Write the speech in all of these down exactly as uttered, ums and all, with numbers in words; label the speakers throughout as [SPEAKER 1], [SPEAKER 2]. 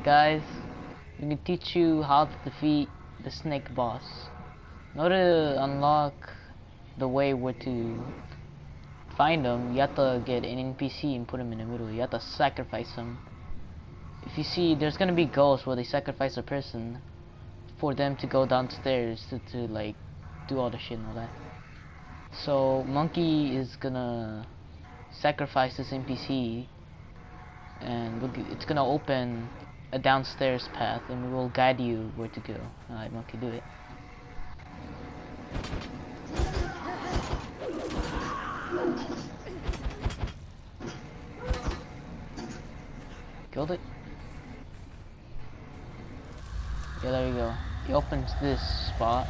[SPEAKER 1] Guys, we can teach you how to defeat the snake boss. In order to unlock the way where to find him, you have to get an N P C and put him in the middle. You have to sacrifice him. If you see, there's gonna be ghosts where they sacrifice a person for them to go downstairs to, to like do all the shit and all that. So Monkey is gonna sacrifice this N P C, and it's gonna open a downstairs path, and we will guide you where to go. Alright, Monkey, do it. Killed it? Yeah, there you go. He opens this spot.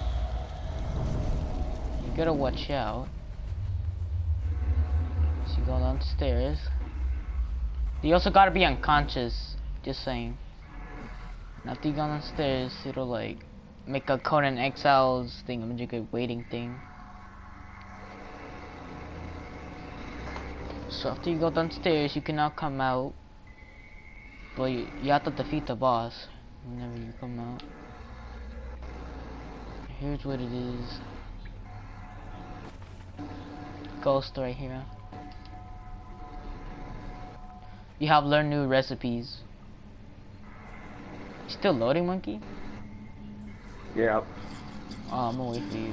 [SPEAKER 1] You gotta watch out. So you go downstairs. You also gotta be unconscious. Just saying. After you go downstairs, it'll like make a Conan Exiles thing, a good waiting thing. So after you go downstairs, you can now come out. But you, you have to defeat the boss whenever you come out. Here's what it is. Ghost right here. You have learned new recipes. Still loading, Monkey?
[SPEAKER 2] Yeah.
[SPEAKER 1] Oh, I'm gonna wait for you.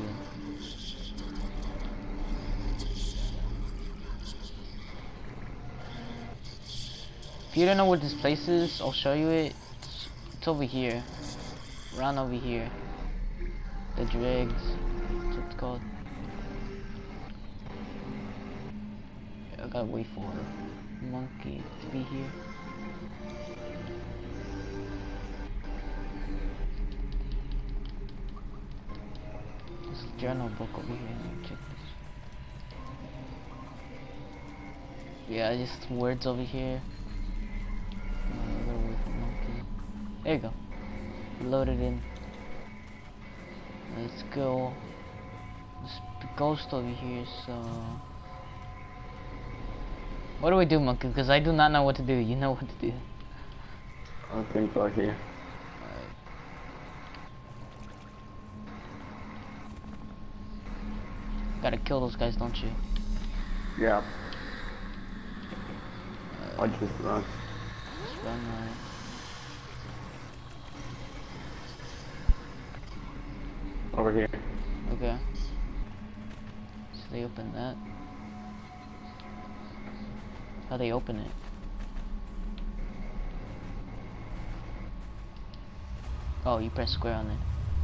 [SPEAKER 1] If you don't know where this place is, I'll show you it. It's, it's over here. Around over here. The dregs. That's what it's called. I gotta wait for Monkey to be here. Journal book over here. Let me check this. Yeah, just words over here. Uh, wait for Monkey. There you go. Load it in. Let's go. There's the ghost over here. So, what do we do, Monkey? Because I do not know what to do. You know what to do.
[SPEAKER 2] I think right here.
[SPEAKER 1] Gotta kill those guys, don't you?
[SPEAKER 2] Yeah.
[SPEAKER 1] Uh,
[SPEAKER 2] I just run.
[SPEAKER 1] Just run, right.
[SPEAKER 2] Over here.
[SPEAKER 1] Okay. So they open that. How they open it? Oh, you press square on it.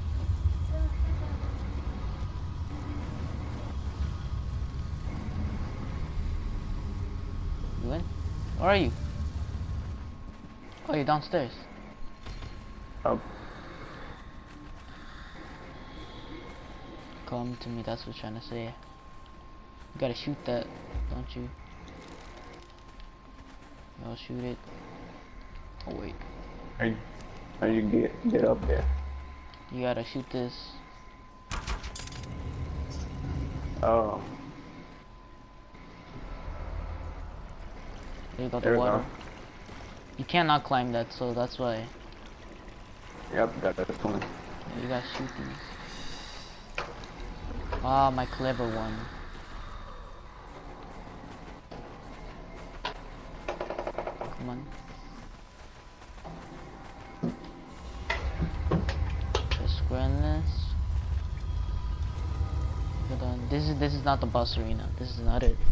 [SPEAKER 1] You in? Where are you? Oh, you're downstairs.
[SPEAKER 2] Up.
[SPEAKER 1] Come to me, that's what I'm trying to say. You gotta shoot that, don't you? I'll shoot it. Oh wait.
[SPEAKER 2] How, how you get get up there?
[SPEAKER 1] You gotta shoot this.
[SPEAKER 2] Oh.
[SPEAKER 1] There you go, the
[SPEAKER 2] There we
[SPEAKER 1] water.
[SPEAKER 2] go.
[SPEAKER 1] You cannot climb that, so that's why.
[SPEAKER 2] Yep, got this one.
[SPEAKER 1] You gotta shoot these. Ah, my clever one. Come on. Press square on this. Hold on. This is this is not the boss arena. This is not it.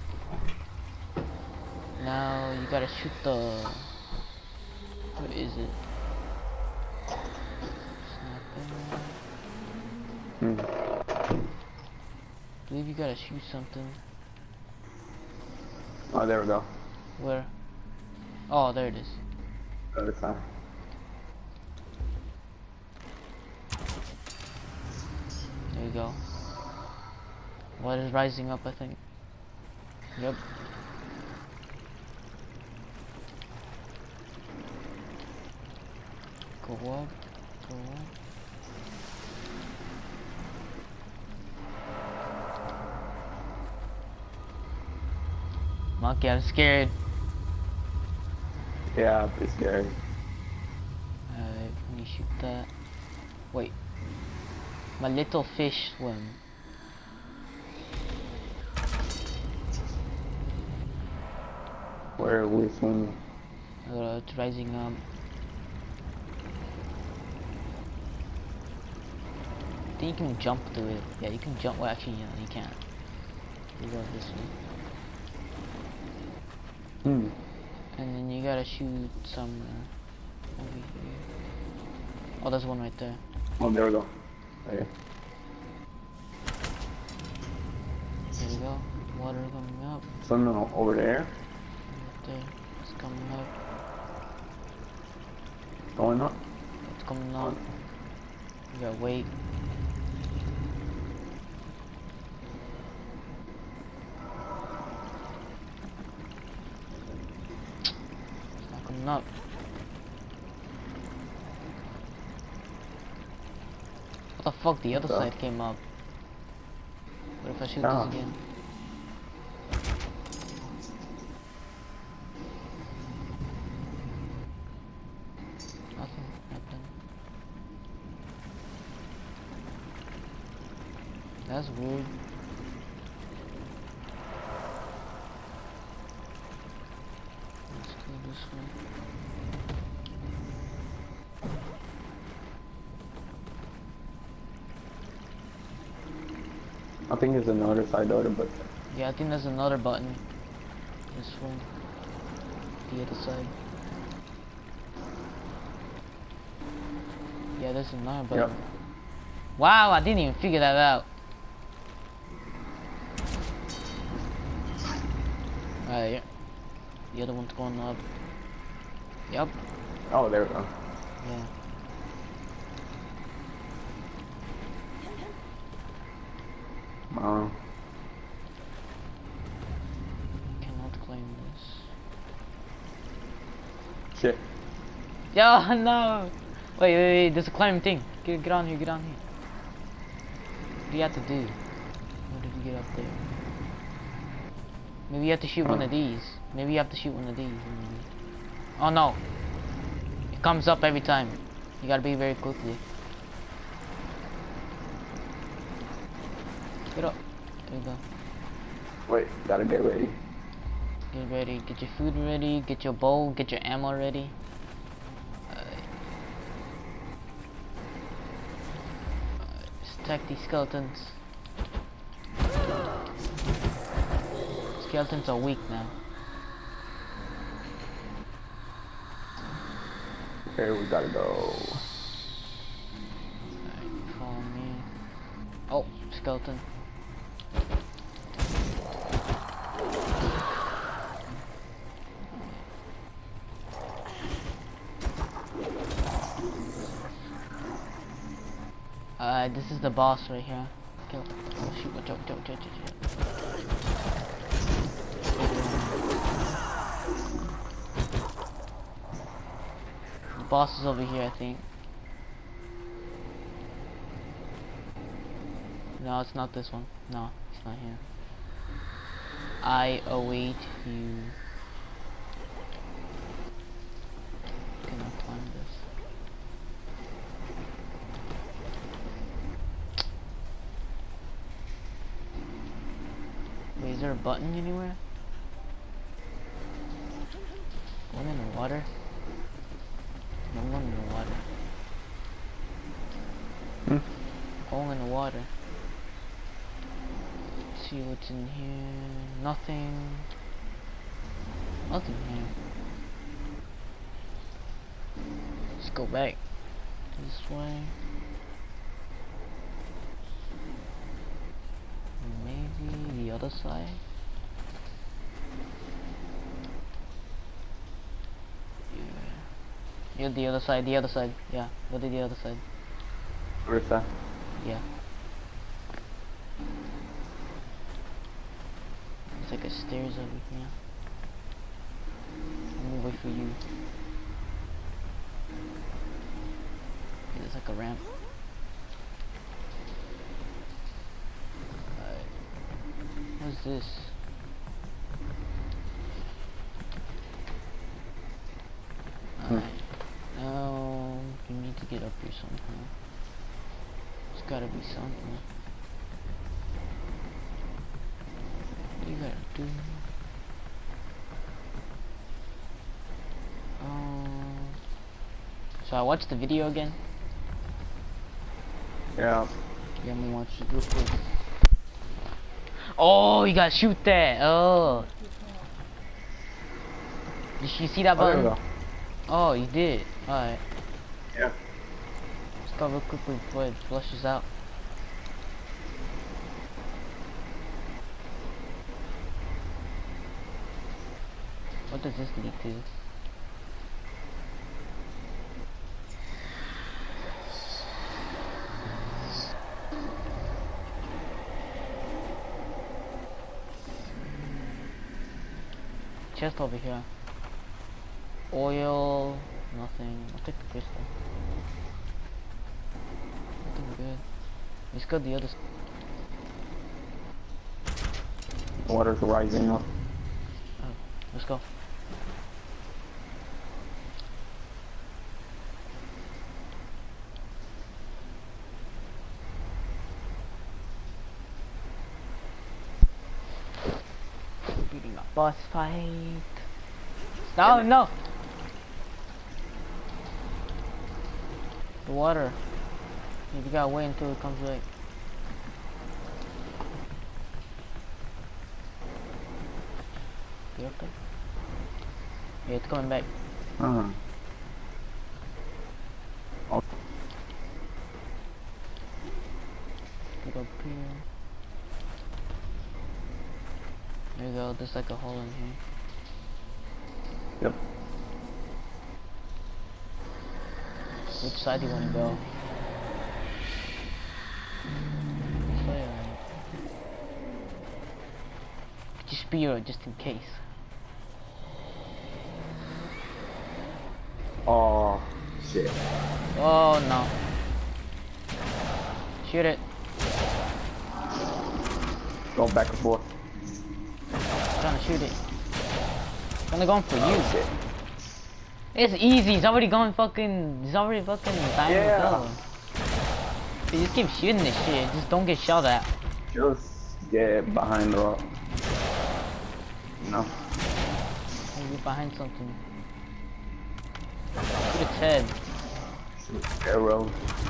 [SPEAKER 1] Now you gotta shoot the. What is it?
[SPEAKER 2] Hmm.
[SPEAKER 1] I believe you gotta shoot something.
[SPEAKER 2] Oh, there we go.
[SPEAKER 1] Where? Oh, there it is.
[SPEAKER 2] Other side.
[SPEAKER 1] There you go. Water's rising up, I think. Yep. Go up. Go up. Monkey, I'm scared.
[SPEAKER 2] Yeah, it's scary.
[SPEAKER 1] Can you shoot that? Wait. My little fish swim.
[SPEAKER 2] Where are we swimming?
[SPEAKER 1] Uh, it's rising up. I think you can jump through it. Yeah, you can jump. Well, actually, you know, you can't. You go this way.
[SPEAKER 2] Hmm.
[SPEAKER 1] And then you gotta shoot some over here. Oh, there's one right there.
[SPEAKER 2] Oh, there we go. Okay.
[SPEAKER 1] There we go. Water coming up.
[SPEAKER 2] Swimming o- over there.
[SPEAKER 1] Right there. It's coming up.
[SPEAKER 2] Going up.
[SPEAKER 1] It's coming up. You gotta wait. It's not coming up. What the fuck? The other
[SPEAKER 2] What the-
[SPEAKER 1] side came up. What if I shoot
[SPEAKER 2] Ah.
[SPEAKER 1] this again? Nothing happened. That's weird. Let's go this way.
[SPEAKER 2] I think it's another side door, but
[SPEAKER 1] Yeah, I think there's another button. This one. The other side. Yeah, there's another button.
[SPEAKER 2] yep.
[SPEAKER 1] Wow, I didn't even figure that out. Alright, yeah. The other one's going up. Yep.
[SPEAKER 2] Oh, there we go.
[SPEAKER 1] Yeah.
[SPEAKER 2] Wow.
[SPEAKER 1] Cannot claim this.
[SPEAKER 2] Shit.
[SPEAKER 1] Yo, no! Wait, wait, wait, there's a climbing thing. Get, get on here, get on here. What do you have to do? How did you get up there? Maybe you have to shoot one of these. Maybe you have to shoot one of these. Oh no! It comes up every time. You gotta be very quickly. Get up. There you go.
[SPEAKER 2] Wait, gotta get ready.
[SPEAKER 1] Get ready. Get your food ready. Get your bow. Get your ammo ready. Attack these skeletons. Skeletons are weak now.
[SPEAKER 2] Here we gotta go.
[SPEAKER 1] Alright, follow me. Oh, skeleton. Uh, this is the boss right here. Kill. Oh shoot! Watch out! Watch out! Watch out! Watch out. The boss is over here, I think. No, it's not this one. No, it's not here. I await you. Cannot climb this. Wait, is there a button anywhere? One in the water? No one in the water.
[SPEAKER 2] Hmm?
[SPEAKER 1] All in the water. Let's see what's in here. Nothing. Nothing here. Let's go back this way. Maybe the other side. Yeah. Yeah, the other side, the other side. Yeah, go to the other side.
[SPEAKER 2] Where's that?
[SPEAKER 1] Yeah. It's like a stairs over here. I'm gonna wait for you. Okay, there's like a ramp. Alright. What's this?
[SPEAKER 2] Hmm.
[SPEAKER 1] Alright. Now you need to get get up here somehow. There's gotta be something. What do you gotta do? Um, so I watched the video again.
[SPEAKER 2] Yeah.
[SPEAKER 1] Yeah, I'm gonna watch it real quick. Oh, you gotta shoot that. Oh. Did you see that
[SPEAKER 2] Oh, there we
[SPEAKER 1] button?
[SPEAKER 2] go.
[SPEAKER 1] Oh, you did. Alright.
[SPEAKER 2] Yeah.
[SPEAKER 1] Let's go real quickly before it flushes out. What does this lead to? Chest over here. Oil, nothing. I'll take the crystal. Nothing good. Let's go the other side.
[SPEAKER 2] Water's rising up.
[SPEAKER 1] Oh, let's go. Beating a boss fight. No, no. The water. You gotta wait until it comes back. You okay? Yeah, it's coming back.
[SPEAKER 2] Uh huh. Oh,
[SPEAKER 1] Get up here. There you go. There's like a hole in here.
[SPEAKER 2] yep.
[SPEAKER 1] Which side do you want to go? This way or right? Just spear it just in case.
[SPEAKER 2] Oh, shit.
[SPEAKER 1] Oh no. Shoot it.
[SPEAKER 2] Go back and forth.
[SPEAKER 1] Trying to shoot it. It's only going for you.
[SPEAKER 2] Oh, shit.
[SPEAKER 1] It's easy. It's already going fucking. It's already fucking dying.
[SPEAKER 2] Yeah.
[SPEAKER 1] So you just keep shooting this shit. Just don't get shot at.
[SPEAKER 2] Just get behind the rock. No.
[SPEAKER 1] Maybe behind something. Shoot its head.
[SPEAKER 2] Arrow.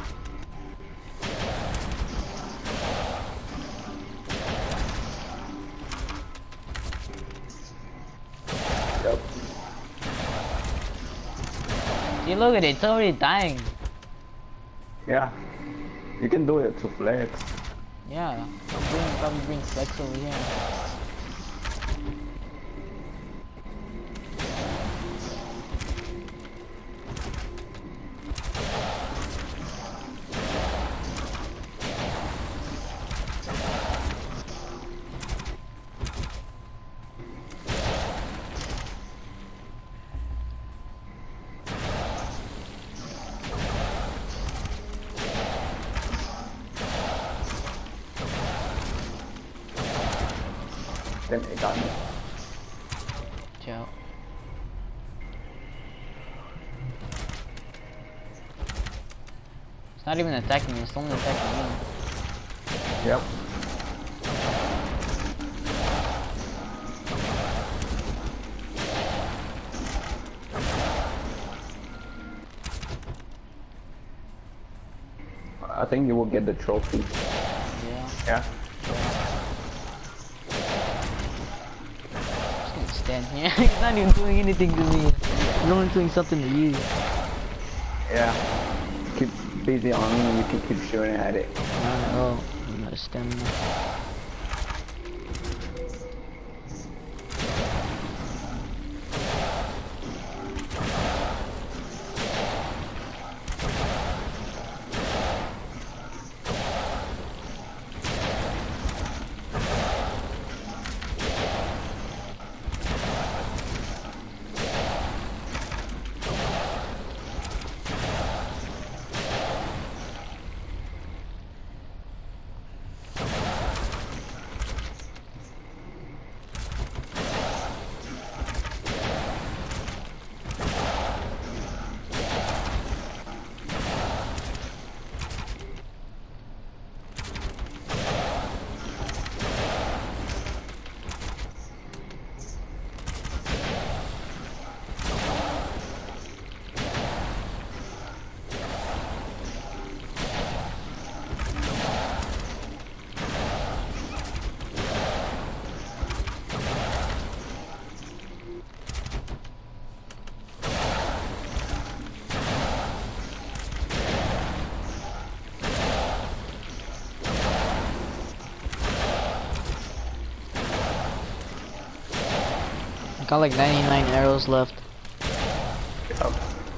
[SPEAKER 2] Yep.
[SPEAKER 1] See, look at it. It's already dying.
[SPEAKER 2] Yeah. You can do it to flex.
[SPEAKER 1] Yeah. I'm doing, probably bring flex over here.
[SPEAKER 2] Then it got me.
[SPEAKER 1] Ciao. It's not even attacking me. It's only attacking me.
[SPEAKER 2] Yep. I think you will get the trophy.
[SPEAKER 1] Yeah.
[SPEAKER 2] Yeah.
[SPEAKER 1] Just gonna stand here. It's not even doing anything to me. It's only doing something to you.
[SPEAKER 2] Yeah. Keep busy on me and you can keep shooting at it.
[SPEAKER 1] Oh, I'm not a stamina. Got like ninety-nine arrows left.
[SPEAKER 2] Yep.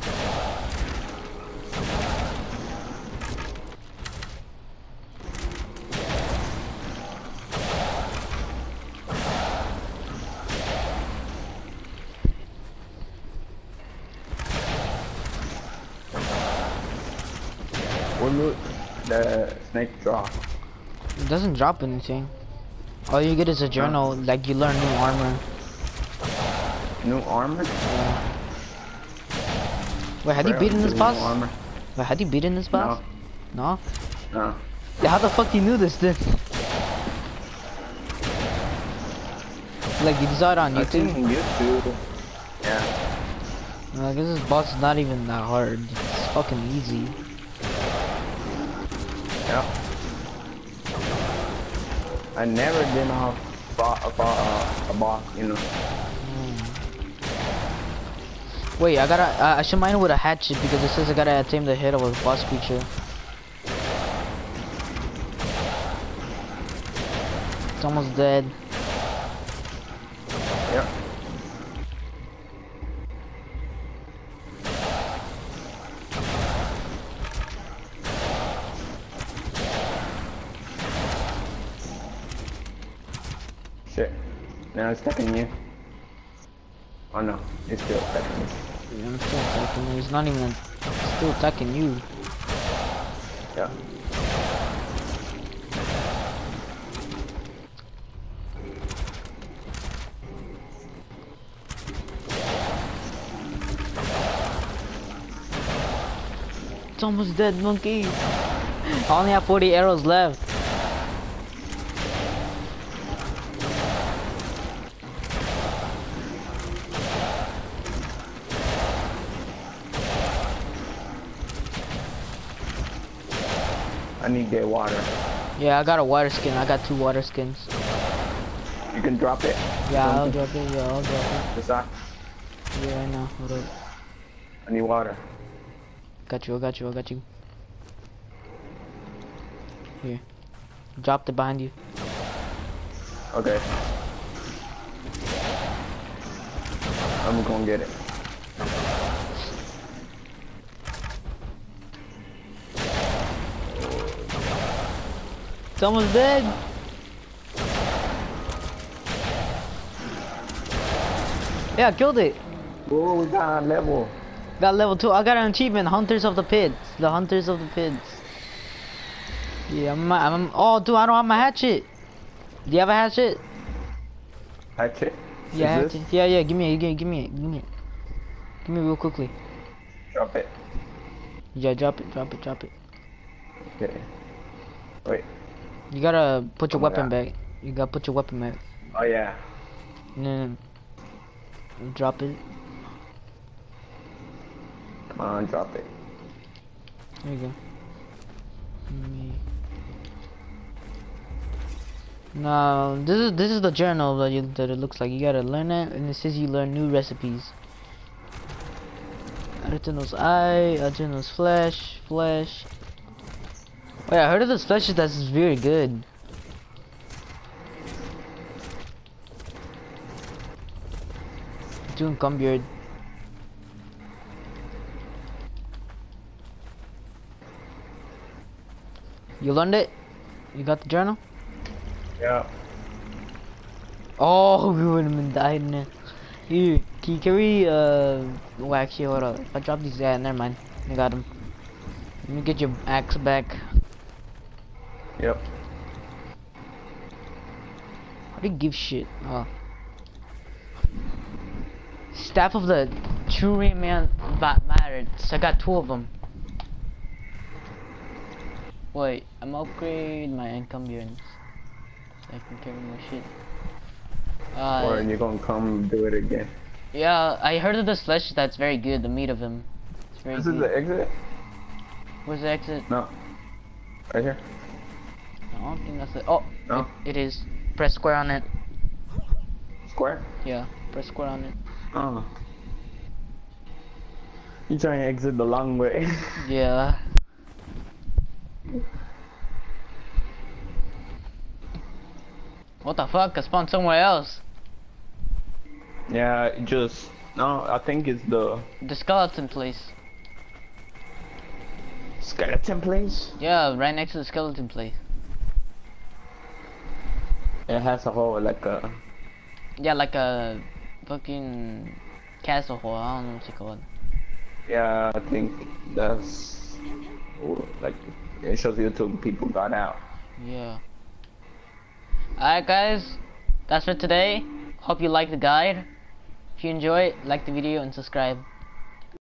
[SPEAKER 2] What loot the snake drop?
[SPEAKER 1] It doesn't drop anything. All you get is a journal,
[SPEAKER 2] Huh?
[SPEAKER 1] like you learn new armor.
[SPEAKER 2] New armor?
[SPEAKER 1] Yeah. Wait, had you
[SPEAKER 2] Bro,
[SPEAKER 1] beaten this
[SPEAKER 2] new
[SPEAKER 1] boss?
[SPEAKER 2] armor?
[SPEAKER 1] Wait, had you beaten this boss? No?
[SPEAKER 2] No.
[SPEAKER 1] Yeah, how the fuck you knew this then? Like, you saw it on
[SPEAKER 2] I
[SPEAKER 1] YouTube?
[SPEAKER 2] think YouTube. Yeah.
[SPEAKER 1] I guess this boss is not even that hard. It's fucking easy.
[SPEAKER 2] Yep. I never did not fought a, a, a boss, you know.
[SPEAKER 1] Wait, I gotta, uh, I should mine it with a hatchet because it says I gotta attempt the head of a boss creature. It's almost dead.
[SPEAKER 2] Yep. Shit. Now it's attacking you. Oh no, it's still attacking me.
[SPEAKER 1] Yeah, I'm still attacking you. He's not even still attacking you.
[SPEAKER 2] Yeah.
[SPEAKER 1] It's almost dead, monkey. I only have forty arrows left.
[SPEAKER 2] I need to get water.
[SPEAKER 1] Yeah, I got a water skin. I got two water skins.
[SPEAKER 2] You can drop it.
[SPEAKER 1] Yeah, I'll drop it. Yeah, I'll drop it.
[SPEAKER 2] This side.
[SPEAKER 1] Yeah, right now. Hold up.
[SPEAKER 2] I need water.
[SPEAKER 1] Got you. I got you. I got you. Here. Dropped it behind you.
[SPEAKER 2] Okay. I'm gonna get it.
[SPEAKER 1] It's almost dead. Yeah, I killed it.
[SPEAKER 2] Whoa, we got a level.
[SPEAKER 1] Got level two. I got an achievement. Hunters of the Pits. The Hunters of the Pits. Yeah, I'm, I'm. Oh, dude, I don't have my hatchet. Do you have a hatchet?
[SPEAKER 2] Hatchet?
[SPEAKER 1] Yeah,
[SPEAKER 2] Is
[SPEAKER 1] hatchet.
[SPEAKER 2] this?
[SPEAKER 1] Yeah, yeah. Give me it. Give, give me it. Give me it. Give me it real quickly.
[SPEAKER 2] Drop it.
[SPEAKER 1] Yeah, drop it. Drop it. Drop it.
[SPEAKER 2] Okay. Wait.
[SPEAKER 1] You gotta put your
[SPEAKER 2] Oh my
[SPEAKER 1] weapon
[SPEAKER 2] God.
[SPEAKER 1] back. You gotta put your weapon back.
[SPEAKER 2] Oh yeah.
[SPEAKER 1] And then drop it.
[SPEAKER 2] Come on, drop it.
[SPEAKER 1] There you go. Me. Now this is this is the journal that you that it looks like. You gotta learn it, and it says you learn new recipes. Argentino's eye, Argentino's flesh, flesh. Wait, I heard of this flesh that's very good. Doing Cumbeard. You learned it? You got the journal?
[SPEAKER 2] Yeah.
[SPEAKER 1] Oh, we would have been dying there. Here, can you carry, uh, well actually, hold up. If I drop these, yeah, never mind. I got them. Let me get your axe back.
[SPEAKER 2] Yep.
[SPEAKER 1] How do you give shit? Oh. Staff of the True Man mattered. So I got two of them. Wait, I'm upgrade my encumbrance. So I can carry more shit. Uh,
[SPEAKER 2] Or you're gonna come do it again.
[SPEAKER 1] yeah, I heard of this flesh that's very good, the meat of him. It's very
[SPEAKER 2] This
[SPEAKER 1] good.
[SPEAKER 2] is the exit?
[SPEAKER 1] Where's the exit?
[SPEAKER 2] No. Right here?
[SPEAKER 1] I don't think that's it. Oh,
[SPEAKER 2] No?
[SPEAKER 1] it, it is. Press square on it.
[SPEAKER 2] Square?
[SPEAKER 1] Yeah, press square on it.
[SPEAKER 2] Oh. You trying to exit the long way.
[SPEAKER 1] Yeah. What the fuck? I spawned somewhere else.
[SPEAKER 2] Yeah, it just no. I think it's the
[SPEAKER 1] The skeleton place.
[SPEAKER 2] skeleton place.
[SPEAKER 1] Yeah, right next to the skeleton place.
[SPEAKER 2] It has a whole like a.
[SPEAKER 1] Yeah, like a fucking castle hole. I don't know what you call it.
[SPEAKER 2] Yeah, I think that's ooh, like it shows you two people got out.
[SPEAKER 1] Yeah. Alright guys, that's for today. Hope you like the guide. If you enjoy it, like the video and subscribe.